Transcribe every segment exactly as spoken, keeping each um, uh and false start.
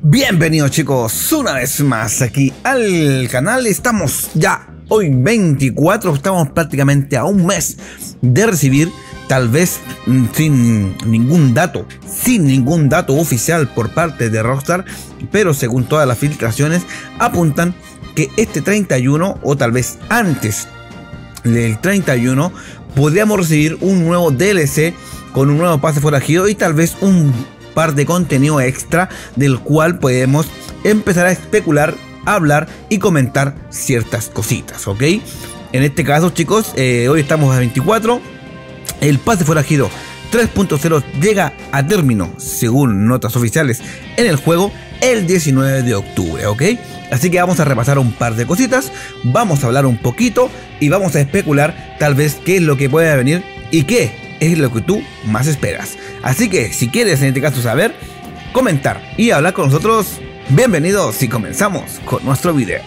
Bienvenidos chicos, una vez más aquí al canal. Estamos ya hoy veinticuatro, estamos prácticamente a un mes de recibir, tal vez sin ningún dato, sin ningún dato oficial por parte de Rockstar, pero según todas las filtraciones apuntan que este treinta y uno o tal vez antes del treinta y uno podríamos recibir un nuevo D L C con un nuevo pase forajido y tal vez un par de contenido extra del cual podemos empezar a especular, hablar y comentar ciertas cositas, ¿ok? En este caso chicos, eh, hoy estamos a veinticuatro, el pase forajido tres punto cero llega a término, según notas oficiales en el juego, el diecinueve de octubre, ¿ok? Así que vamos a repasar un par de cositas, vamos a hablar un poquito y vamos a especular tal vez qué es lo que puede venir y qué es lo que tú más esperas. Así que si quieres en este caso saber, comentar y hablar con nosotros, bienvenidos y comenzamos con nuestro video.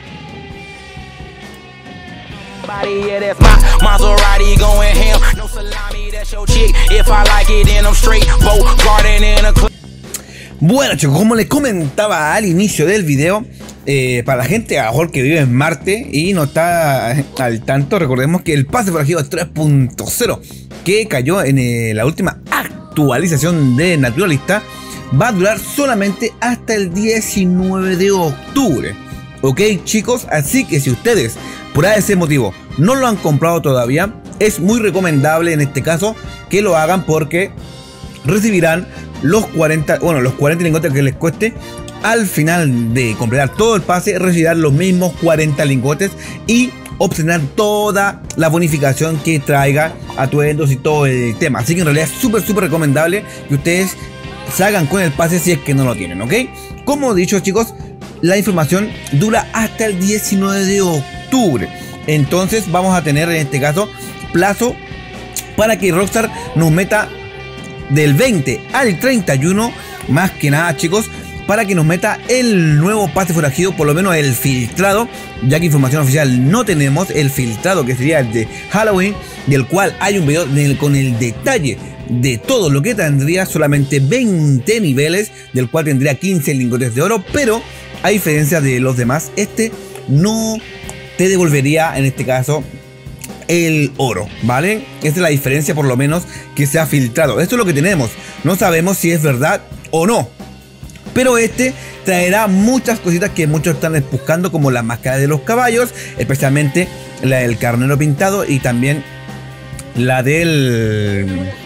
Bueno chicos, como les comentaba al inicio del video, eh, para la gente a lo mejor que vive en Marte y no está al tanto, recordemos que el pase forajido tres punto cero que cayó en eh, la última actualización de Naturalista va a durar solamente hasta el diecinueve de octubre, ok chicos. Así que si ustedes por ese motivo no lo han comprado todavía, es muy recomendable en este caso que lo hagan, porque recibirán los cuarenta, bueno, los cuarenta lingotes que les cueste. Al final de completar todo el pase, recibirán los mismos cuarenta lingotes y obtener toda la bonificación que traiga, atuendos y todo el tema. Así que en realidad es súper súper recomendable que ustedes salgan con el pase si es que no lo tienen, ¿ok? Como he dicho chicos, la información dura hasta el diecinueve de octubre. Entonces vamos a tener en este caso plazo para que Rockstar nos meta del veinte al treinta y uno, más que nada chicos, para que nos meta el nuevo pase forajido, por lo menos el filtrado, ya que información oficial no tenemos. El filtrado, que sería el de Halloween, del cual hay un video con el detalle de todo lo que tendría, solamente veinte niveles, del cual tendría quince lingotes de oro, pero a diferencia de los demás, este no te devolvería en este caso el oro, ¿vale? Esta es la diferencia, por lo menos, que se ha filtrado. Esto es lo que tenemos, no sabemos si es verdad o no, pero este traerá muchas cositas que muchos están buscando, como la máscara de los caballos, especialmente la del carnero pintado y también la del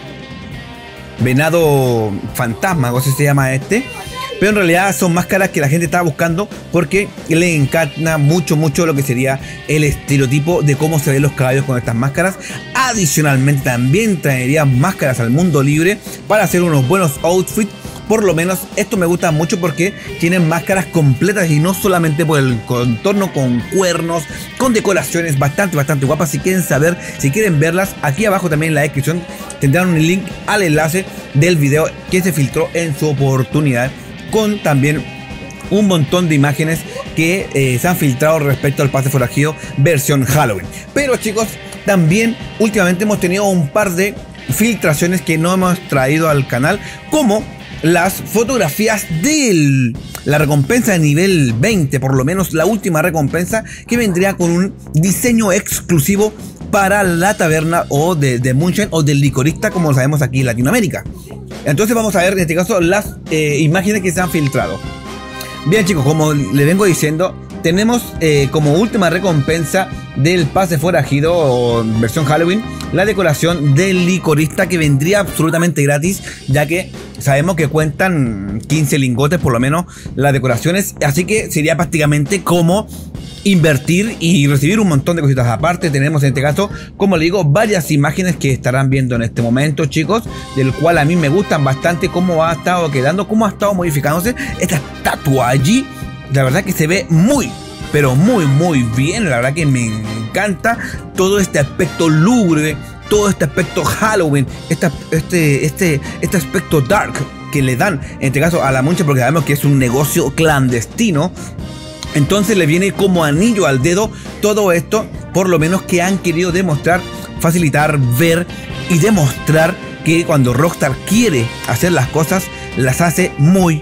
venado fantasma, o sea, se llama este. Pero en realidad son máscaras que la gente está buscando porque le encanta mucho, mucho lo que sería el estereotipo de cómo se ven los caballos con estas máscaras. Adicionalmente también traería máscaras al mundo libre para hacer unos buenos outfits. Por lo menos esto me gusta mucho porque tienen máscaras completas y no solamente por el contorno, con cuernos, con decoraciones bastante, bastante guapas. Si quieren saber, si quieren verlas, aquí abajo también en la descripción tendrán un link al enlace del video que se filtró en su oportunidad, con también un montón de imágenes que eh, se han filtrado respecto al pase forajido versión Halloween. Pero chicos, también últimamente hemos tenido un par de filtraciones que no hemos traído al canal, como las fotografías de la recompensa de nivel veinte, por lo menos la última recompensa, que vendría con un diseño exclusivo para la taberna o de, de Moonshine o del licorista, como lo sabemos aquí en Latinoamérica. Entonces vamos a ver en este caso las eh, imágenes que se han filtrado. Bien chicos, como les vengo diciendo, tenemos eh, como última recompensa del pase forajido o versión Halloween la decoración del licorista, que vendría absolutamente gratis, ya que sabemos que cuentan quince lingotes por lo menos las decoraciones, así que sería prácticamente como invertir y recibir un montón de cositas aparte. Tenemos en este caso, como le digo, varias imágenes que estarán viendo en este momento chicos, del cual a mí me gustan bastante cómo ha estado quedando, cómo ha estado modificándose esta estatua allí. La verdad que se ve muy, pero muy muy bien. La verdad que me encanta todo este aspecto lúgubre, todo este aspecto Halloween, esta, este, este, este aspecto dark que le dan en este caso a la Moonshine, porque sabemos que es un negocio clandestino. Entonces le viene como anillo al dedo todo esto, por lo menos que han querido demostrar, facilitar, ver y demostrar que cuando Rockstar quiere hacer las cosas, las hace muy,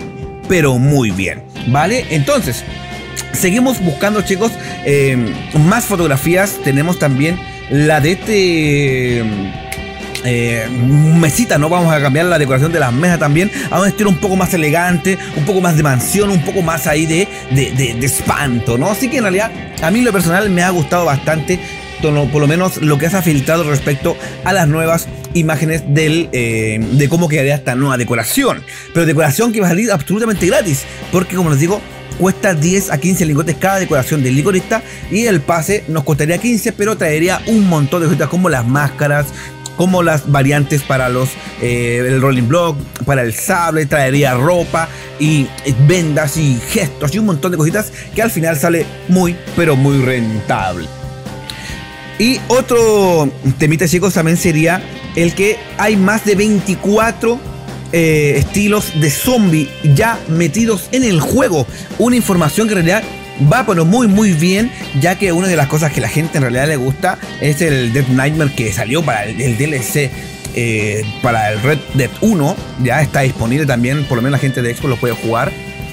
pero muy bien, ¿vale? Entonces, seguimos buscando, chicos, eh, más fotografías. Tenemos también la de este... Eh, mesita, ¿no? Vamos a cambiar la decoración de las mesas también a un estilo un poco más elegante, un poco más de mansión, un poco más ahí de, de, de, de espanto, ¿no? Así que en realidad a mí lo personal me ha gustado bastante, por lo menos lo que se ha filtrado respecto a las nuevas imágenes del, eh, de cómo quedaría esta nueva decoración. Pero decoración que va a salir absolutamente gratis, porque como les digo, cuesta diez a quince lingotes cada decoración del licorista, y el pase nos costaría quince, pero traería un montón de cositas como las máscaras, como las variantes para los eh, el rolling block, para el sable, traería ropa y vendas y gestos y un montón de cositas que al final sale muy pero muy rentable. Y otro temita, chicos, también sería el que hay más de veinticuatro eh, estilos de zombie ya metidos en el juego. Una información que en realidad va pero muy muy bien, ya que una de las cosas que la gente en realidad le gusta es el Dead Nightmare que salió para el, el D L C eh, para el Red Dead uno. Ya está disponible también, por lo menos la gente de Xbox lo puede jugar.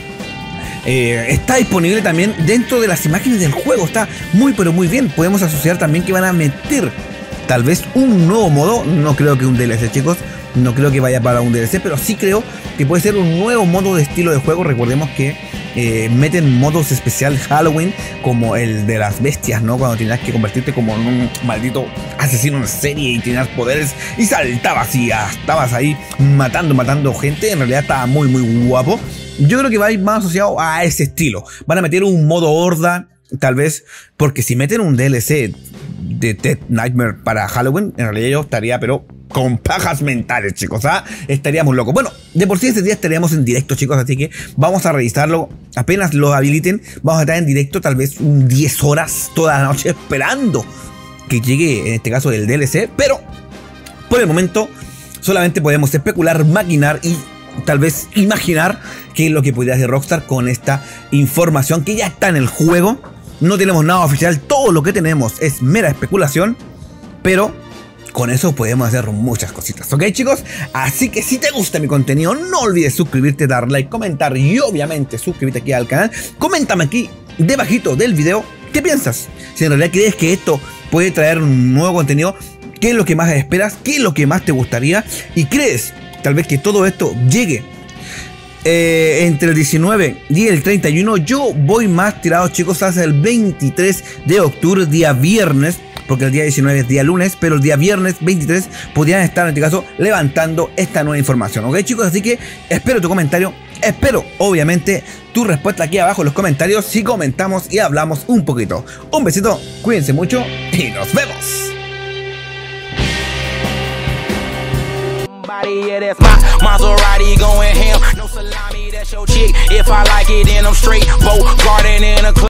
Eh, está disponible también dentro de las imágenes del juego, está muy pero muy bien. Podemos asociar también que van a meter tal vez un nuevo modo, no creo que un D L C, chicos, no creo que vaya para un D L C, pero sí creo que puede ser un nuevo modo de estilo de juego. Recordemos que eh, meten modos especiales Halloween, como el de las bestias, ¿no? Cuando tenías que convertirte como en un maldito asesino en serie y tenías poderes y saltabas y estabas ahí matando, matando gente. En realidad estaba muy, muy guapo. Yo creo que va a ir más asociado a ese estilo. Van a meter un modo horda, tal vez, porque si meten un D L C de Dead Nightmare para Halloween, en realidad yo estaría, pero con pajas mentales, chicos, ¿ah? Estaríamos locos. Bueno, de por sí este día estaríamos en directo, chicos, así que vamos a revisarlo. Apenas lo habiliten, vamos a estar en directo tal vez diez horas toda la noche esperando que llegue, en este caso, el D L C. Pero por el momento solamente podemos especular, maquinar y tal vez imaginar qué es lo que podría hacer Rockstar con esta información que ya está en el juego. No tenemos nada oficial, todo lo que tenemos es mera especulación, pero con eso podemos hacer muchas cositas, ¿ok, chicos? Así que si te gusta mi contenido, no olvides suscribirte, dar like, comentar y obviamente suscribirte aquí al canal. Coméntame aquí debajito del video qué piensas. Si en realidad crees que esto puede traer un nuevo contenido, qué es lo que más esperas, qué es lo que más te gustaría, y crees tal vez que todo esto llegue Eh, entre el diecinueve y el treinta y uno. Yo voy más tirado, chicos, hacia el veintitrés de octubre, día viernes, porque el día diecinueve es día lunes, pero el día viernes veintitrés podrían estar, en este caso, levantando esta nueva información, ¿ok, chicos? Así que espero tu comentario, espero obviamente tu respuesta aquí abajo en los comentarios, si comentamos y hablamos un poquito. Un besito, cuídense mucho y nos vemos. Yeah, that's my Maserati going ham. No salami, that's your chick. If I like it, then I'm straight. Vote garden in a club.